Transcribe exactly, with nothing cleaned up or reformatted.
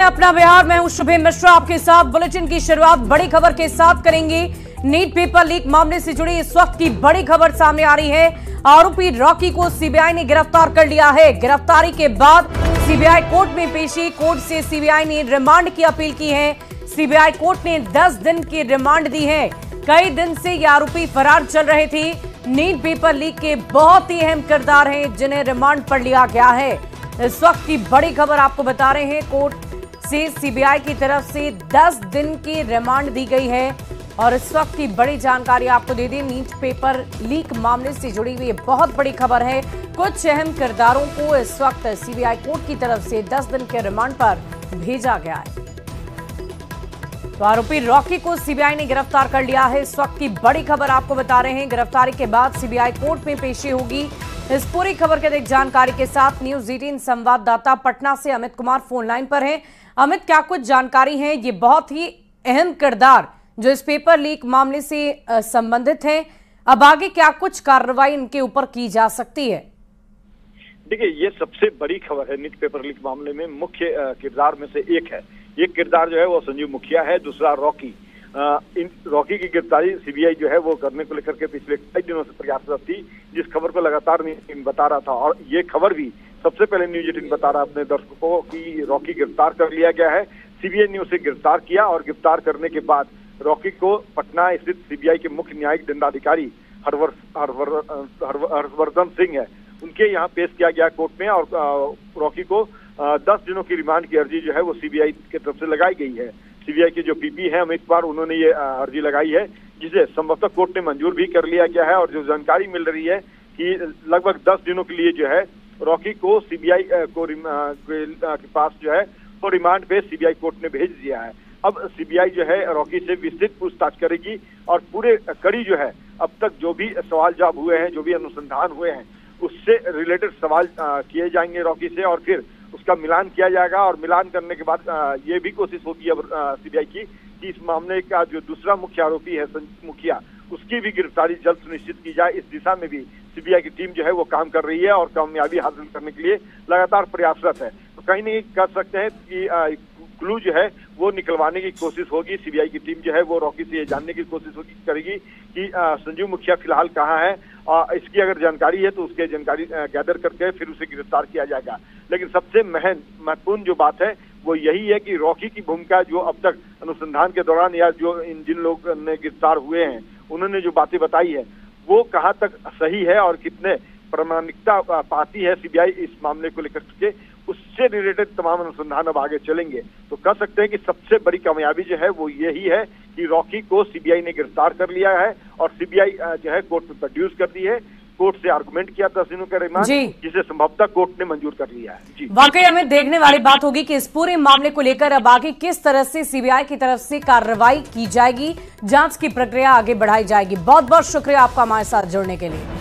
अपना बिहार, मैं हूं शुभे मिश्रा आपके साथ। बुलेटिन की शुरुआत बड़ी खबर के साथ करेंगे। नीट पेपर लीक मामले से जुड़ी इस वक्त की बड़ी खबर सामने आ रही है। आरोपी रॉकी को सीबीआई ने गिरफ्तार कर लिया है। गिरफ्तारी के बाद सीबीआई कोर्ट में पेशी। कोर्ट से सीबीआई ने रिमांड की अपील की है। सीबीआई कोर्ट ने दस दिन की रिमांड दी है। कई दिन से ये आरोपी फरार चल रहे थे। नीट पेपर लीक के बहुत ही अहम किरदार हैं जिन्हें रिमांड पर लिया गया है। इस वक्त की बड़ी खबर आपको बता रहे हैं। कोर्ट से सीबीआई की तरफ से दस दिन की रिमांड दी गई है और इस वक्त की बड़ी जानकारी आपको दे दें। नीट पेपर लीक मामले से जुड़ी हुई बहुत बड़ी खबर है। कुछ अहम किरदारों को इस वक्त सीबीआई कोर्ट की तरफ से दस दिन के रिमांड पर भेजा गया है। तो आरोपी रॉकी को सीबीआई ने गिरफ्तार कर लिया है। इस वक्त की बड़ी खबर आपको बता रहे हैं। गिरफ्तारी के बाद सीबीआई कोर्ट में पेशी होगी। इस पूरी खबर के अधिक जानकारी के साथ न्यूज अठारह संवाददाता पटना से अमित कुमार फोन लाइन पर हैं। अमित, क्या कुछ जानकारी है? ये बहुत ही अहम किरदार जो इस पेपर लीक मामले से संबंधित हैं, अब आगे क्या कुछ कार्रवाई इनके ऊपर की जा सकती है? देखिए, ये सबसे बड़ी खबर है। नीट पेपर लीक मामले में मुख्य किरदार में से एक है। एक किरदार जो है वो संजीव मुखिया है, दूसरा रॉकी। आ, इन रॉकी की गिरफ्तारी सीबीआई जो है वो करने को लेकर के पिछले कई दिनों से प्रयासरत थी, जिस खबर को लगातार न्यूज बता रहा था। और ये खबर भी सबसे पहले न्यूज एटीन बता रहा अपने दर्शकों को कि रॉकी गिरफ्तार कर लिया गया है। सीबीआई ने उसे गिरफ्तार किया और गिरफ्तार करने के बाद रॉकी को पटना स्थित सीबीआई के मुख्य न्यायिक दंडाधिकारी हरवर हर्षवर्धन सिंह है, उनके यहाँ पेश किया गया कोर्ट में। और रॉकी को दस दिनों की रिमांड की अर्जी जो है वो सीबीआई की तरफ से लगाई गई है। सीबीआई के जो पीपी है अमित कुमार, उन्होंने ये अर्जी लगाई है, जिसे संभवतः कोर्ट ने मंजूर भी कर लिया गया है। और जो जानकारी मिल रही है कि लगभग दस दिनों के लिए जो है रॉकी को सीबीआई को के पास जो है वो रिमांड पे सीबीआई कोर्ट ने भेज दिया है। अब सीबीआई जो है रॉकी से विस्तृत पूछताछ करेगी और पूरे कड़ी जो है अब तक जो भी सवाल जवाब हुए हैं, जो भी अनुसंधान हुए हैं, उससे रिलेटेड सवाल किए जाएंगे रॉकी से और फिर उसका मिलान किया जाएगा। और मिलान करने के बाद ये भी कोशिश होगी अब सीबीआई की कि इस मामले का जो दूसरा मुख्य आरोपी है संजीव मुखिया, उसकी भी गिरफ्तारी जल्द सुनिश्चित की जाए। इस दिशा में भी सीबीआई की टीम जो है वो काम कर रही है और कामयाबी हासिल करने के लिए लगातार प्रयासरत है। तो कहीं नहीं कर सकते हैं कि क्लू जो है वो निकलवाने की कोशिश होगी। सीबीआई की टीम जो है वो रॉकी से ये जानने की कोशिश होगी करेगी कि संजीव मुखिया फिलहाल कहाँ है। और इसकी अगर जानकारी है तो उसके जानकारी गैदर करके फिर उसे गिरफ्तार किया जाएगा। लेकिन सबसे महत्वपूर्ण जो बात है वो यही है कि रॉकी की भूमिका जो अब तक अनुसंधान के दौरान या जो इन जिन लोग ने गिरफ्तार हुए हैं उन्होंने जो बातें बताई है वो कहाँ तक सही है और कितने प्रामाणिकता पाती है सीबीआई इस मामले को लेकर के, उससे रिलेटेड तमाम अनुसंधान अब आगे चलेंगे। तो कह सकते हैं कि सबसे बड़ी कामयाबी जो है वो यही है कि रॉकी को सीबीआई ने गिरफ्तार कर लिया है और सीबीआई जो है कोर्ट में प्रोड्यूस कर दी है। कोर्ट से आर्गुमेंट किया दस दिनों का रिमांड, जिसे संभवतः कोर्ट ने मंजूर कर लिया है। जी, वाकई हमें देखने वाली बात होगी कि इस पूरे मामले को लेकर अब आगे किस तरह से सीबीआई की तरफ से कार्रवाई की जाएगी, जांच की प्रक्रिया आगे बढ़ाई जाएगी। बहुत बहुत शुक्रिया आपका हमारे साथ जुड़ने के लिए।